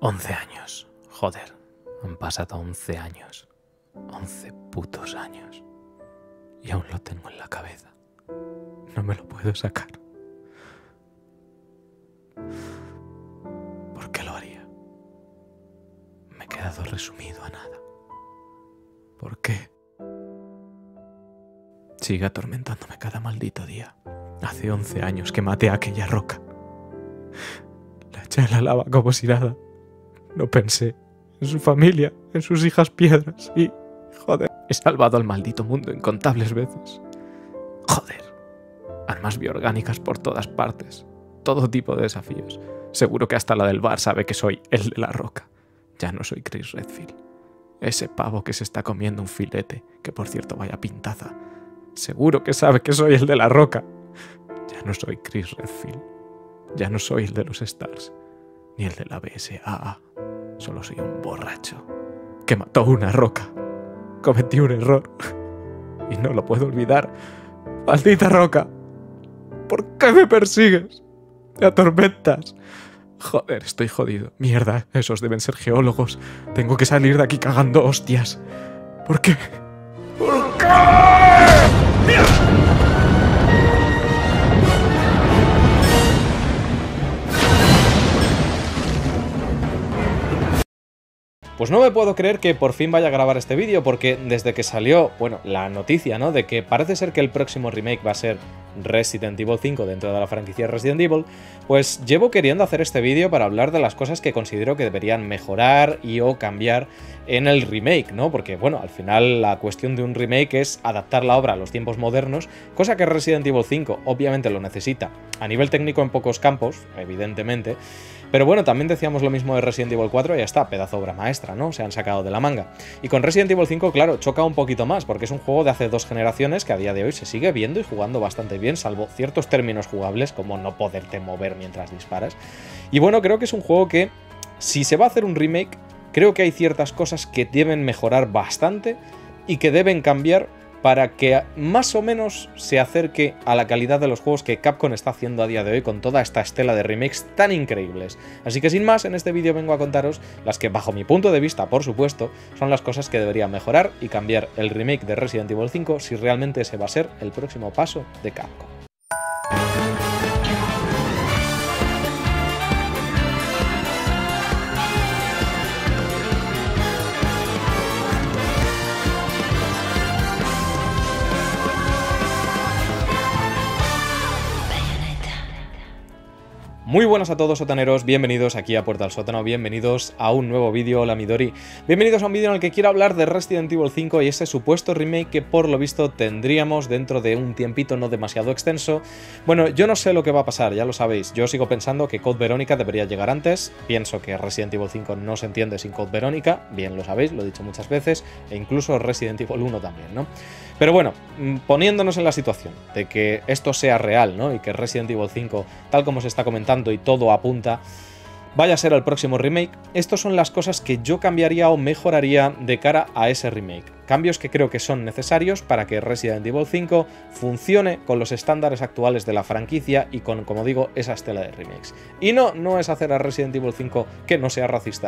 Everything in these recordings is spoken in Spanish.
11 años. Joder, han pasado 11 años. 11 putos años. Y aún lo tengo en la cabeza. No me lo puedo sacar. ¿Por qué lo haría? Me he quedado resumido a nada. ¿Por qué? Sigue atormentándome cada maldito día. Hace 11 años que maté a aquella roca. La eché en la lava como si nada. No pensé en su familia, en sus hijas piedras y... Joder, he salvado al maldito mundo incontables veces. Joder. Armas bioorgánicas por todas partes. Todo tipo de desafíos. Seguro que hasta la del bar sabe que soy el de la roca. Ya no soy Chris Redfield. Ese pavo que se está comiendo un filete, que por cierto vaya pintaza. Seguro que sabe que soy el de la roca. Ya no soy Chris Redfield. Ya no soy el de los Stars. Ni el de la BSAA. Solo soy un borracho que mató una roca. Cometí un error. Y no lo puedo olvidar. ¡Maldita roca! ¿Por qué me persigues? Me atormentas. Joder, estoy jodido. Mierda, esos deben ser geólogos. Tengo que salir de aquí cagando hostias. ¿Por qué? ¿Por qué? Pues no me puedo creer que por fin vaya a grabar este vídeo, porque desde que salió, bueno, la noticia, ¿no?, de que parece ser que el próximo remake va a ser Resident Evil 5 dentro de la franquicia Resident Evil, pues llevo queriendo hacer este vídeo para hablar de las cosas que considero que deberían mejorar y o cambiar en el remake, ¿no? Porque, bueno, al final la cuestión de un remake es adaptar la obra a los tiempos modernos, cosa que Resident Evil 5 obviamente lo necesita a nivel técnico en pocos campos, evidentemente. Pero bueno, también decíamos lo mismo de Resident Evil 4 y ya está, pedazo obra maestra, ¿no? Se han sacado de la manga. Y con Resident Evil 5, claro, choca un poquito más, porque es un juego de hace 2 generaciones que a día de hoy se sigue viendo y jugando bastante bien, salvo ciertos términos jugables, como no poderte mover mientras disparas. Y bueno, creo que es un juego que, si se va a hacer un remake, creo que hay ciertas cosas que deben mejorar bastante y que deben cambiar para que más o menos se acerque a la calidad de los juegos que Capcom está haciendo a día de hoy con toda esta estela de remakes tan increíbles. Así que sin más, en este vídeo vengo a contaros las que, bajo mi punto de vista, por supuesto, son las cosas que debería mejorar y cambiar el remake de Resident Evil 5 si realmente ese va a ser el próximo paso de Capcom. Muy buenas a todos, sotaneros, bienvenidos aquí a Puerta al Sótano, bienvenidos a un nuevo vídeo. Hola Midori, bienvenidos a un vídeo en el que quiero hablar de Resident Evil 5 y ese supuesto remake que por lo visto tendríamos dentro de un tiempito no demasiado extenso. Bueno, yo no sé lo que va a pasar, ya lo sabéis, yo sigo pensando que Code Verónica debería llegar antes, pienso que Resident Evil 5 no se entiende sin Code Verónica, bien lo sabéis, lo he dicho muchas veces, e incluso Resident Evil 1 también, ¿no? Pero bueno, poniéndonos en la situación de que esto sea real, ¿no?, y que Resident Evil 5, tal como se está comentando y todo apunta, vaya a ser el próximo remake, estas son las cosas que yo cambiaría o mejoraría de cara a ese remake. Cambios que creo que son necesarios para que Resident Evil 5 funcione con los estándares actuales de la franquicia y con, como digo, esa estela de remakes. Y no es hacer a Resident Evil 5 que no sea racista.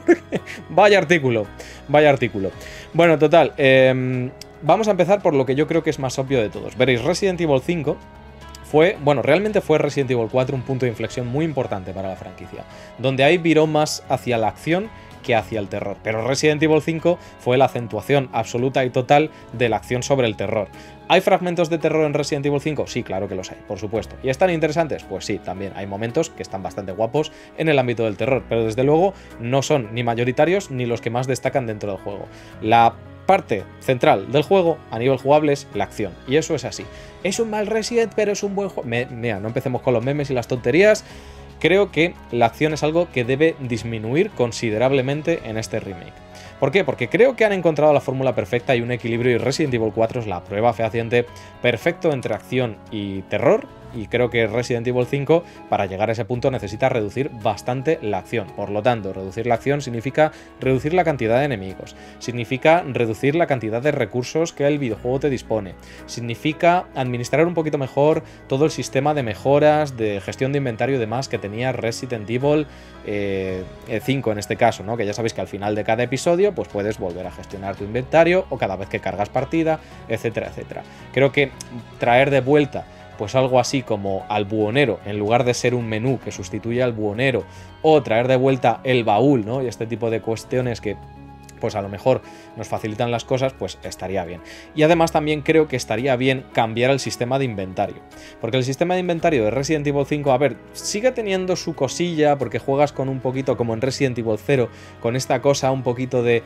Vaya artículo, vaya artículo. Bueno, total, vamos a empezar por lo que yo creo que es más obvio de todos. Veréis, Resident Evil 5 realmente fue Resident Evil 4 un punto de inflexión muy importante para la franquicia, donde ahí viró más hacia la acción que hacia el terror. Pero Resident Evil 5 fue la acentuación absoluta y total de la acción sobre el terror. ¿Hay fragmentos de terror en Resident Evil 5? Sí, claro que los hay, por supuesto. ¿Y están interesantes? Pues sí, también hay momentos que están bastante guapos en el ámbito del terror, pero desde luego no son ni mayoritarios ni los que más destacan dentro del juego. La parte central del juego a nivel jugable es la acción, y eso es así. Es un mal Resident, pero es un buen juego. Mira, no empecemos con los memes y las tonterías. Creo que la acción es algo que debe disminuir considerablemente en este remake. ¿Por qué? Porque creo que han encontrado la fórmula perfecta y un equilibrio, y Resident Evil 4 es la prueba fehaciente perfecto entre acción y terror, y creo que Resident Evil 5 para llegar a ese punto necesita reducir bastante la acción. Por lo tanto, reducir la acción significa reducir la cantidad de enemigos, significa reducir la cantidad de recursos que el videojuego te dispone, significa administrar un poquito mejor todo el sistema de mejoras, de gestión de inventario y demás que tenía Resident Evil 5 en este caso, ¿no? Que ya sabéis que al final de cada episodio pues puedes volver a gestionar tu inventario o cada vez que cargas partida, etcétera, etcétera. Creo que traer de vuelta pues algo así como al buhonero, en lugar de ser un menú que sustituya al buhonero, o traer de vuelta el baúl, ¿no? Y este tipo de cuestiones que pues a lo mejor nos facilitan las cosas, pues estaría bien. Y además también creo que estaría bien cambiar el sistema de inventario, porque el sistema de inventario de Resident Evil 5, a ver, sigue teniendo su cosilla, porque juegas con un poquito como en Resident Evil 0, con esta cosa un poquito de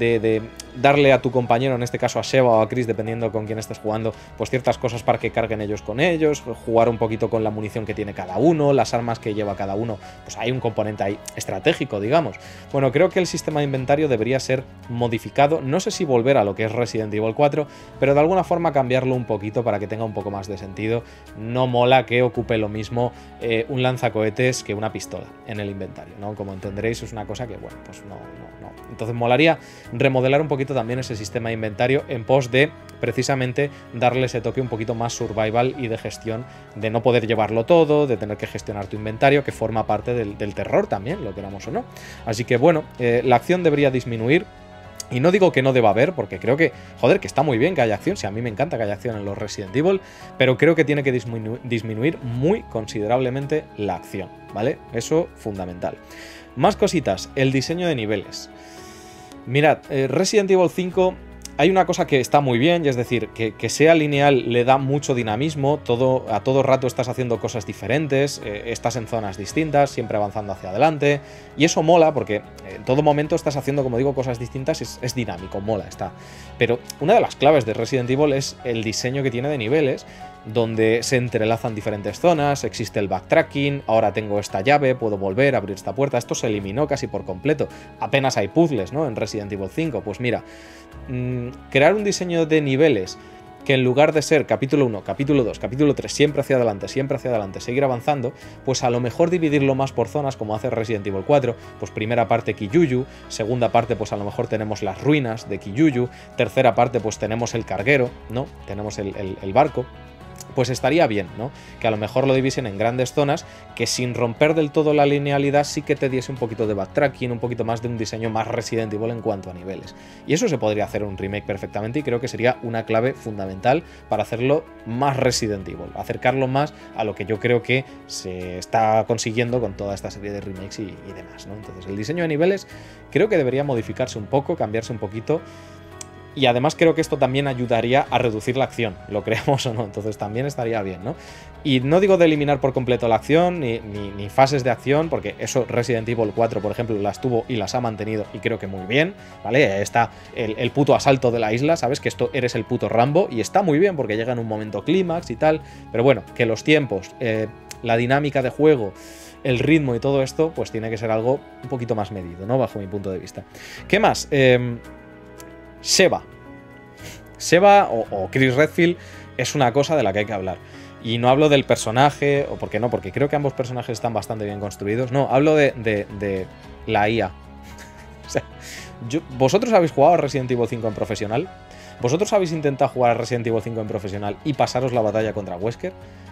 darle a tu compañero, en este caso a Sheva o a Chris, dependiendo con quién estés jugando, pues ciertas cosas para que carguen ellos con ellos, jugar un poquito con la munición que tiene cada uno, las armas que lleva cada uno, pues hay un componente ahí estratégico, digamos. Bueno, creo que el sistema de inventario debería ser modificado, no sé si volver a lo que es Resident Evil 4, pero de alguna forma cambiarlo un poquito para que tenga un poco más de sentido. No mola que ocupe lo mismo un lanzacohetes que una pistola en el inventario, ¿no? Como entenderéis, es una cosa que, bueno, pues no. Entonces molaría remodelar un poquito también ese sistema de inventario en pos de, precisamente, darle ese toque un poquito más survival y de gestión, de no poder llevarlo todo, de tener que gestionar tu inventario, que forma parte del terror también, lo queramos o no. Así que, bueno, la acción debería disminuir. Y no digo que no deba haber, porque creo que, joder, que está muy bien que haya acción, si a mí me encanta que haya acción en los Resident Evil, pero creo que tiene que disminuir muy considerablemente la acción, ¿vale? Eso fundamental. Más cositas, el diseño de niveles. Mirad, Resident Evil 5... hay una cosa que está muy bien, y es decir, que sea lineal le da mucho dinamismo, a todo rato estás haciendo cosas diferentes, estás en zonas distintas, siempre avanzando hacia adelante, y eso mola porque en todo momento estás haciendo, como digo, cosas distintas, es dinámico, mola, está. Pero una de las claves de Resident Evil es el diseño que tiene de niveles, donde se entrelazan diferentes zonas, existe el backtracking, ahora tengo esta llave, puedo volver a abrir esta puerta. Esto se eliminó casi por completo, apenas hay puzzles, ¿no? En Resident Evil 5, pues mira, crear un diseño de niveles que en lugar de ser capítulo 1, capítulo 2, capítulo 3, siempre hacia adelante, seguir avanzando, pues a lo mejor dividirlo más por zonas, como hace Resident Evil 4, pues primera parte Kiyuyu, segunda parte pues a lo mejor tenemos las ruinas de Kiyuyu, tercera parte pues tenemos el carguero, ¿no? Tenemos el barco. Pues estaría bien, ¿no? Que a lo mejor lo divisen en grandes zonas, que sin romper del todo la linealidad sí que te diese un poquito de backtracking, un poquito más de un diseño más Resident Evil en cuanto a niveles. Y eso se podría hacer en un remake perfectamente, y creo que sería una clave fundamental para hacerlo más Resident Evil, acercarlo más a lo que yo creo que se está consiguiendo con toda esta serie de remakes y demás, ¿no? Entonces el diseño de niveles creo que debería modificarse un poco, cambiarse un poquito. Y además creo que esto también ayudaría a reducir la acción, lo creamos o no, entonces también estaría bien, ¿no? Y no digo de eliminar por completo la acción, ni fases de acción, porque eso Resident Evil 4, por ejemplo, las tuvo y las ha mantenido, y creo que muy bien, ¿vale? Está el puto asalto de la isla, ¿sabes? Que esto eres el puto Rambo, y está muy bien porque llega en un momento clímax y tal, pero bueno, que los tiempos, la dinámica de juego, el ritmo y todo esto, pues tiene que ser algo un poquito más medido, ¿no? Bajo mi punto de vista. ¿Qué más? Sheva o Chris Redfield es una cosa de la que hay que hablar. Y no hablo del personaje, o porque no, porque creo que ambos personajes están bastante bien construidos. No, hablo de la IA. O sea, ¿vosotros habéis jugado a Resident Evil 5 en profesional? ¿Vosotros habéis intentado jugar a Resident Evil 5 en profesional y pasaros la batalla contra Wesker?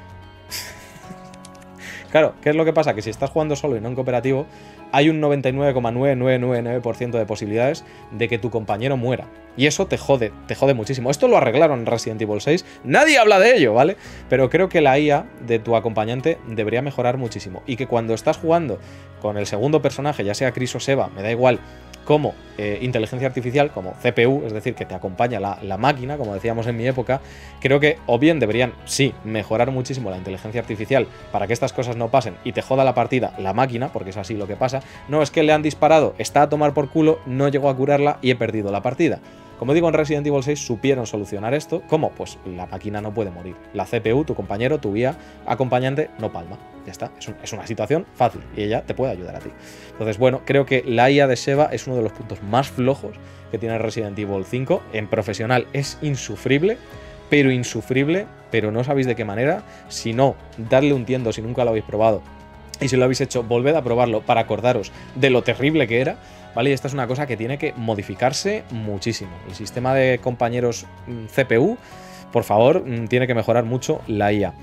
Claro, ¿qué es lo que pasa? Que si estás jugando solo y no en cooperativo, hay un 99,9999% de posibilidades de que tu compañero muera. Y eso te jode muchísimo. Esto lo arreglaron en Resident Evil 6. Nadie habla de ello, ¿vale? Pero creo que la IA de tu acompañante debería mejorar muchísimo. Y que cuando estás jugando con el segundo personaje, ya sea Chris o Sheva, me da igual, como inteligencia artificial, como CPU, es decir, que te acompaña la máquina, como decíamos en mi época, creo que o bien deberían, sí, mejorar muchísimo la inteligencia artificial para que estas cosas no pasen y te joda la partida la máquina, porque es así lo que pasa. No, es que le han disparado, está a tomar por culo, no llegó a curarla y he perdido la partida. Como digo, en Resident Evil 6 supieron solucionar esto. ¿Cómo? Pues la máquina no puede morir. La CPU, tu compañero, tu guía acompañante, no palma. Ya está. Es una situación fácil y ella te puede ayudar a ti. Entonces, bueno, creo que la IA de Sheva es uno de los puntos más flojos que tiene Resident Evil 5. En profesional es insufrible, pero insufrible, pero no sabéis de qué manera. Si no, dadle un tiento si nunca lo habéis probado. Y si lo habéis hecho, volved a probarlo para acordaros de lo terrible que era, ¿vale? Y esta es una cosa que tiene que modificarse muchísimo. El sistema de compañeros CPU, por favor, tiene que mejorar mucho la IA.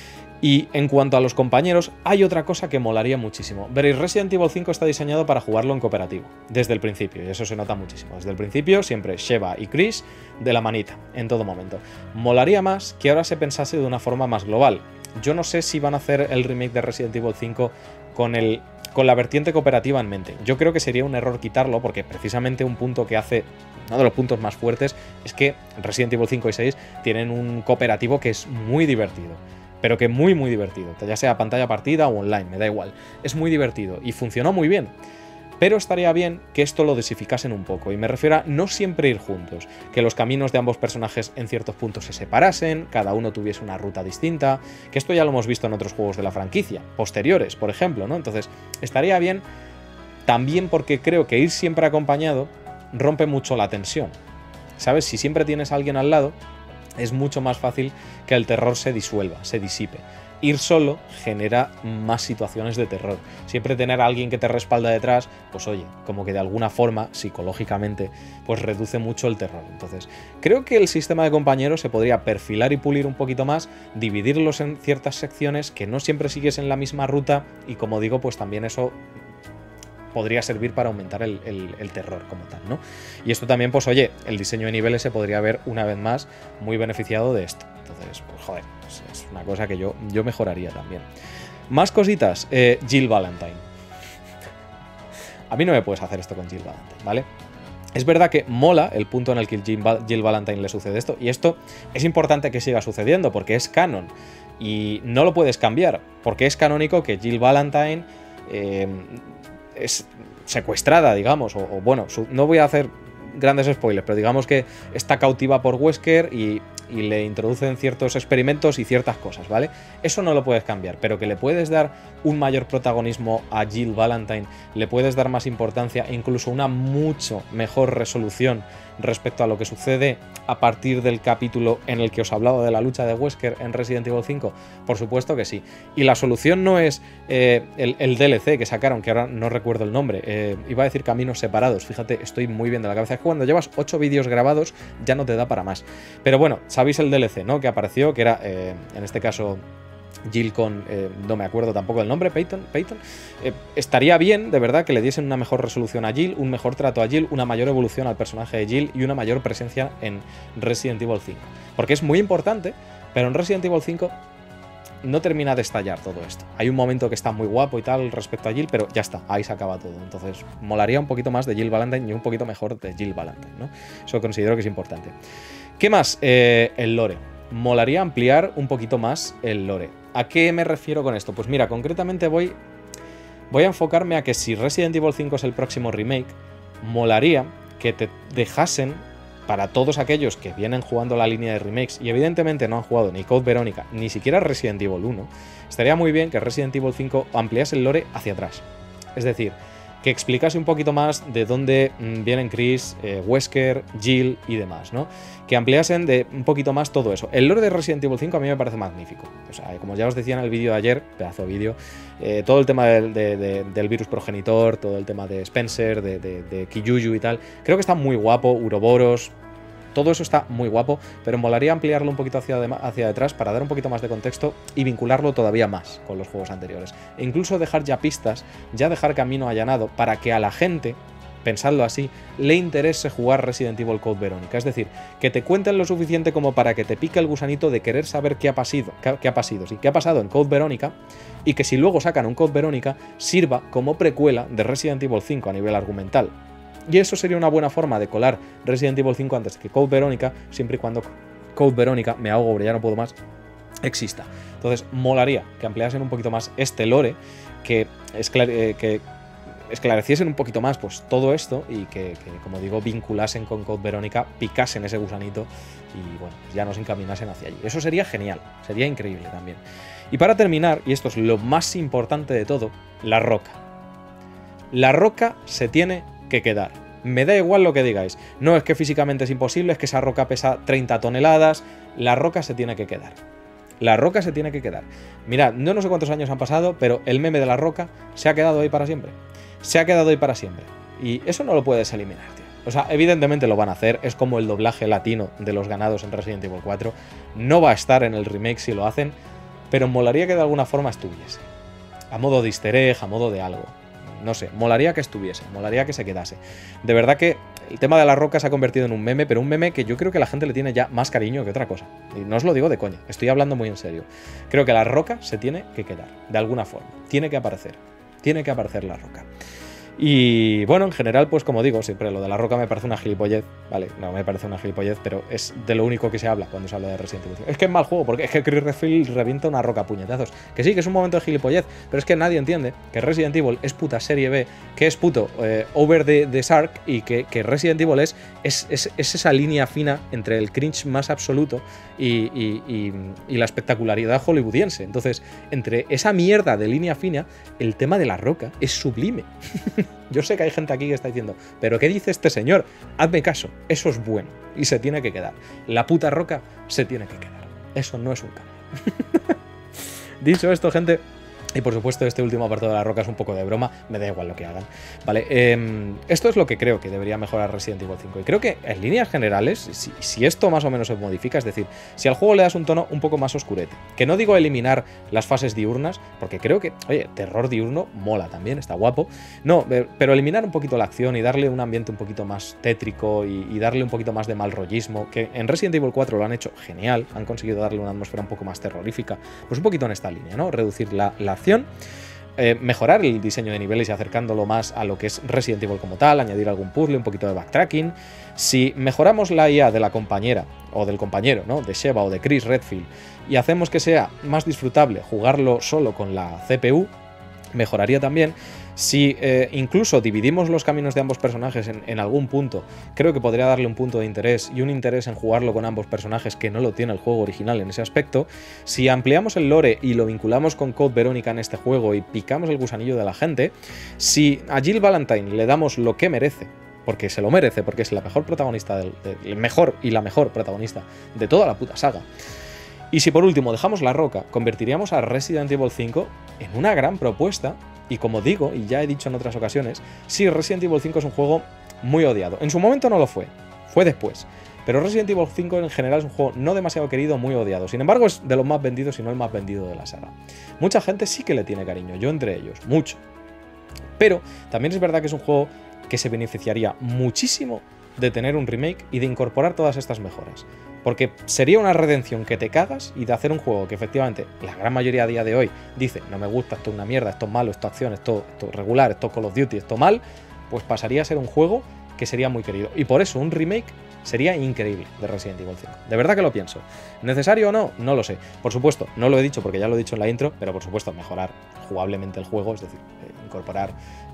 Y en cuanto a los compañeros, hay otra cosa que molaría muchísimo. Veréis, Resident Evil 5 está diseñado para jugarlo en cooperativo, desde el principio, y eso se nota muchísimo. Desde el principio, siempre Sheva y Chris de la manita, en todo momento. Molaría más que ahora se pensase de una forma más global. Yo no sé si van a hacer el remake de Resident Evil 5 con la vertiente cooperativa en mente. Yo creo que sería un error quitarlo, porque precisamente un punto que hace, uno de los puntos más fuertes, es que Resident Evil 5 y 6 tienen un cooperativo que es muy divertido. Pero que muy divertido, ya sea pantalla partida o online, me da igual. Es muy divertido y funcionó muy bien. Pero estaría bien que esto lo dosificasen un poco, y me refiero a no siempre ir juntos, que los caminos de ambos personajes en ciertos puntos se separasen, cada uno tuviese una ruta distinta, que esto ya lo hemos visto en otros juegos de la franquicia, posteriores, por ejemplo, ¿no? Entonces, estaría bien también porque creo que ir siempre acompañado rompe mucho la tensión, ¿sabes? Si siempre tienes a alguien al lado, es mucho más fácil que el terror se disuelva, se disipe. Ir solo genera más situaciones de terror. Siempre tener a alguien que te respalda detrás, pues oye, como que de alguna forma, psicológicamente, pues reduce mucho el terror. Entonces, creo que el sistema de compañeros se podría perfilar y pulir un poquito más, dividirlos en ciertas secciones que no siempre sigues en la misma ruta, y como digo, pues también eso podría servir para aumentar el terror como tal, ¿no? Y esto también, pues oye, el diseño de niveles se podría ver una vez más muy beneficiado de esto. Entonces, pues joder, es una cosa que yo mejoraría también. Más cositas. Jill Valentine. A mí no me puedes hacer esto con Jill Valentine, ¿vale? Es verdad que mola el punto en el que Jill Valentine le sucede esto, y esto es importante que siga sucediendo porque es canon y no lo puedes cambiar, porque es canónico que Jill Valentine es secuestrada, digamos, o bueno, no voy a hacer grandes spoilers, pero digamos que está cautiva por Wesker y le introducen ciertos experimentos y ciertas cosas, ¿vale? Eso no lo puedes cambiar, pero que le puedes dar un mayor protagonismo a Jill Valentine, le puedes dar más importancia e incluso una mucho mejor resolución respecto a lo que sucede a partir del capítulo en el que os hablaba de la lucha de Wesker en Resident Evil 5, por supuesto que sí. Y la solución no es el DLC que sacaron, que ahora no recuerdo el nombre, iba a decir Caminos Separados, fíjate, estoy muy bien de la cabeza, es que cuando llevas 8 vídeos grabados ya no te da para más. Pero bueno, sabéis el DLC, ¿no? Que apareció, que era, en este caso, Jill con, no me acuerdo tampoco del nombre, Peyton. Estaría bien, de verdad, que le diesen una mejor resolución a Jill, un mejor trato a Jill, una mayor evolución al personaje de Jill y una mayor presencia en Resident Evil 5. Porque es muy importante, pero en Resident Evil 5 no termina de estallar todo esto. Hay un momento que está muy guapo y tal respecto a Jill, pero ya está, ahí se acaba todo. Entonces, molaría un poquito más de Jill Valentine y un poquito mejor de Jill Valentine, ¿no? Eso considero que es importante. ¿Qué más? El lore. Molaría ampliar un poquito más el lore. ¿A qué me refiero con esto? Pues mira, concretamente voy a enfocarme a que si Resident Evil 5 es el próximo remake, molaría que te dejasen, para todos aquellos que vienen jugando la línea de remakes y evidentemente no han jugado ni Code Verónica, ni siquiera Resident Evil 1, estaría muy bien que Resident Evil 5 ampliase el lore hacia atrás. Es decir, que explicase un poquito más de dónde vienen Chris, Wesker, Jill y demás, ¿no? Que ampliasen de un poquito más todo eso. El lore de Resident Evil 5 a mí me parece magnífico. O sea, como ya os decía en el vídeo de ayer, pedazo de vídeo, todo el tema del virus progenitor, todo el tema de Spencer, de Kiyuyu y tal, creo que está muy guapo, Uroboros. Todo eso está muy guapo, pero molaría ampliarlo un poquito hacia detrás para dar un poquito más de contexto y vincularlo todavía más con los juegos anteriores. E incluso dejar ya pistas, ya dejar camino allanado para que a la gente, pensadlo así, le interese jugar Resident Evil Code Verónica. Es decir, que te cuenten lo suficiente como para que te pique el gusanito de querer saber qué ha pasado en Code Verónica, y que si luego sacan un Code Verónica sirva como precuela de Resident Evil 5 a nivel argumental. Y eso sería una buena forma de colar Resident Evil 5 antes que Code Verónica, siempre y cuando Code Verónica, me ahogo, ya no puedo más, exista. Entonces, molaría que ampliasen un poquito más este lore, que esclareciesen un poquito más pues todo esto y que, como digo, vinculasen con Code Verónica, picasen ese gusanito y bueno, ya nos encaminasen hacia allí. Eso sería genial, sería increíble también. Y para terminar, y esto es lo más importante de todo, la roca. La roca se tiene que quedar. Me da igual lo que digáis. No es que físicamente es imposible, es que esa roca pesa 30 toneladas. La roca se tiene que quedar. La roca se tiene que quedar. Mirad, no sé cuántos años han pasado, pero el meme de la roca se ha quedado ahí para siempre. Se ha quedado ahí para siempre. Y eso no lo puedes eliminar, tío. O sea, evidentemente lo van a hacer. Es como el doblaje latino de los ganados en Resident Evil 4. No va a estar en el remake si lo hacen, pero molaría que de alguna forma estuviese. A modo de easter egg, a modo de algo. No sé, molaría que estuviese, molaría que se quedase. De verdad que el tema de la roca se ha convertido en un meme, pero un meme que yo creo que la gente le tiene ya más cariño que otra cosa. Y no os lo digo de coña, estoy hablando muy en serio. Creo que la roca se tiene que quedar, de alguna forma. Tiene que aparecer la roca. Y bueno, en general, pues como digo, siempre lo de la roca me parece una gilipollez, ¿vale? No me parece una gilipollez, pero es de lo único que se habla cuando se habla de Resident Evil 5. Es que es mal juego, porque es que Chris Redfield revienta una roca a puñetazos. Que sí, que es un momento de gilipollez, pero es que nadie entiende que Resident Evil es puta serie B, que es puto over the shark, y que Resident Evil es esa línea fina entre el cringe más absoluto y la espectacularidad hollywoodiense. Entonces, entre esa mierda de línea fina, el tema de la roca es sublime. Yo sé que hay gente aquí que está diciendo, ¿pero qué dice este señor? Hazme caso, eso es bueno y se tiene que quedar. La puta roca se tiene que quedar. Eso no es un cambio. Dicho esto, gente, y por supuesto este último apartado de la roca es un poco de broma, me da igual lo que hagan, ¿vale? Esto es lo que creo que debería mejorar Resident Evil 5. Y creo que en líneas generales, si esto más o menos se modifica, es decir, si al juego le das un tono un poco más oscurete, que no digo eliminar las fases diurnas, porque creo que, oye, terror diurno mola también, está guapo, no, pero eliminar un poquito la acción y darle un ambiente un poquito más tétrico y darle un poquito más de mal rollismo, que en Resident Evil 4 lo han hecho genial, han conseguido darle una atmósfera un poco más terrorífica, pues un poquito en esta línea, ¿no? Reducir la acción, mejorar el diseño de niveles y acercándolo más a lo que es Resident Evil como tal, añadir algún puzzle, un poquito de backtracking. Si mejoramos la IA de la compañera o del compañero, ¿no? De Sheva o de Chris Redfield, y hacemos que sea más disfrutable jugarlo solo con la CPU, mejoraría también. Si incluso dividimos los caminos de ambos personajes en algún punto, creo que podría darle un punto de interés y un interés en jugarlo con ambos personajes que no lo tiene el juego original en ese aspecto. Si ampliamos el lore y lo vinculamos con Code Verónica en este juego y picamos el gusanillo de la gente, si a Jill Valentine le damos lo que merece, porque se lo merece, porque es la mejor protagonista, el mejor y la mejor protagonista de toda la puta saga. Y si por último dejamos la roca, convertiríamos a Resident Evil 5 en una gran propuesta. Y como digo, y ya he dicho en otras ocasiones, sí, Resident Evil 5 es un juego muy odiado. En su momento no lo fue, fue después. Pero Resident Evil 5 en general es un juego no demasiado querido, muy odiado. Sin embargo, es de los más vendidos, si no el más vendido de la saga. Mucha gente sí que le tiene cariño, yo entre ellos, mucho. Pero también es verdad que es un juego que se beneficiaría muchísimo de tener un remake y de incorporar todas estas mejoras. Porque sería una redención que te cagas y de hacer un juego que efectivamente la gran mayoría a día de hoy dice no me gusta, esto es una mierda, esto es malo, esto es acción, esto es regular, esto es Call of Duty, esto mal, pues pasaría a ser un juego que sería muy querido. Y por eso un remake sería increíble de Resident Evil 5. De verdad que lo pienso. ¿Necesario o no? No lo sé. Por supuesto, no lo he dicho porque ya lo he dicho en la intro, pero por supuesto mejorar jugablemente el juego, es decir, incorporar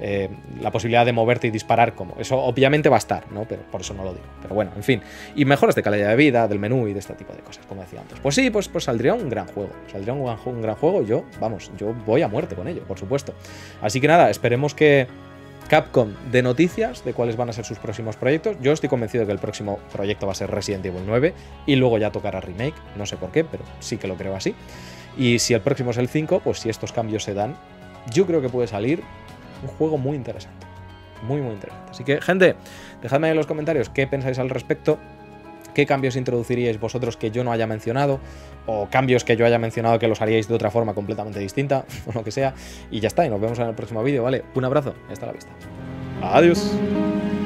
la posibilidad de moverte y disparar como. Eso obviamente va a estar, ¿no? Pero por eso no lo digo. Pero bueno, en fin. Y mejoras de calidad de vida, del menú y de este tipo de cosas, como decía antes. Pues sí, pues saldría un gran juego. Saldría un gran juego y yo voy a muerte con ello, por supuesto. Así que nada, esperemos que Capcom de noticias de cuáles van a ser sus próximos proyectos. Yo estoy convencido de que el próximo proyecto va a ser Resident Evil 9 y luego ya tocará remake, no sé por qué, pero sí que lo creo así. Y si el próximo es el 5, pues si estos cambios se dan, yo creo que puede salir un juego muy interesante. Muy, muy interesante. Así que, gente, dejadme en los comentarios qué pensáis al respecto. ¿Qué cambios introduciríais vosotros que yo no haya mencionado? O cambios que yo haya mencionado que los haríais de otra forma completamente distinta, o lo que sea. Y ya está, y nos vemos en el próximo vídeo, ¿vale? Un abrazo y hasta la vista. Adiós.